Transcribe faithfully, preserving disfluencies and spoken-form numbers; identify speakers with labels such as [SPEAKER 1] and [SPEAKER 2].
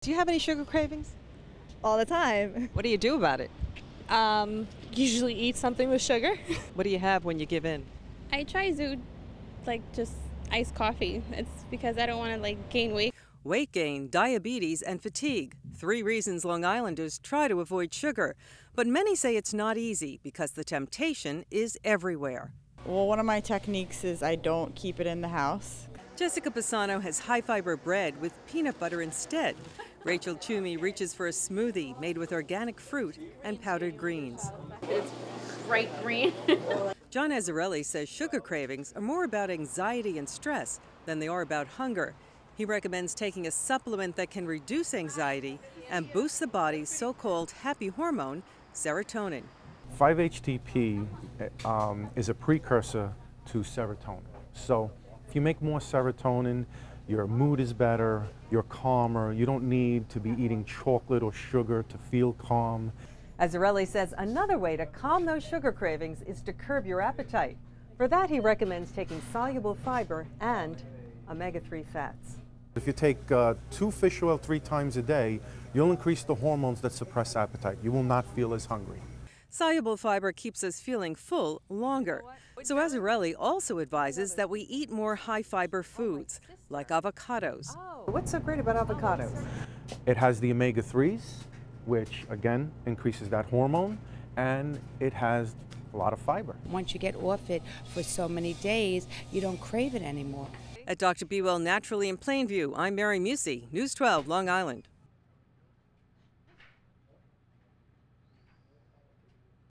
[SPEAKER 1] Do you have any sugar cravings?
[SPEAKER 2] All the time.
[SPEAKER 1] What do you do about it?
[SPEAKER 3] Um, usually eat something with sugar.
[SPEAKER 1] What do you have when you give in?
[SPEAKER 3] I try to like just iced coffee. It's because I don't want to like gain weight.
[SPEAKER 4] Weight gain, diabetes, and fatigue. Three reasons Long Islanders try to avoid sugar. But many say it's not easy because the temptation is everywhere.
[SPEAKER 2] Well, one of my techniques is I don't keep it in the house.
[SPEAKER 4] Jessica Pisano has high-fiber bread with peanut butter instead. Rachel Toomey reaches for a smoothie made with organic fruit and powdered greens.
[SPEAKER 5] It's bright green.
[SPEAKER 4] John Azzarelli says sugar cravings are more about anxiety and stress than they are about hunger. He recommends taking a supplement that can reduce anxiety and boost the body's so-called happy hormone, serotonin.
[SPEAKER 6] five H T P um, is a precursor to serotonin. So if you make more serotonin, your mood is better, you're calmer, you don't need to be eating chocolate or sugar to feel calm.
[SPEAKER 4] Azzarelli says another way to calm those sugar cravings is to curb your appetite. For that, he recommends taking soluble fiber and omega three fats.
[SPEAKER 6] If you take uh, two fish oil three times a day, you'll increase the hormones that suppress appetite. You will not feel as hungry.
[SPEAKER 4] Soluble fiber keeps us feeling full longer. So Azzarelli also advises that we eat more high-fiber foods, like avocados.
[SPEAKER 1] What's so great about avocados?
[SPEAKER 6] It has the omega threes, which again increases that hormone, and it has a lot of fiber.
[SPEAKER 7] Once you get off it for so many days, you don't crave it anymore.
[SPEAKER 4] At Doctor Be Well Naturally in Plainview, I'm Mary Musi, News twelve, Long Island.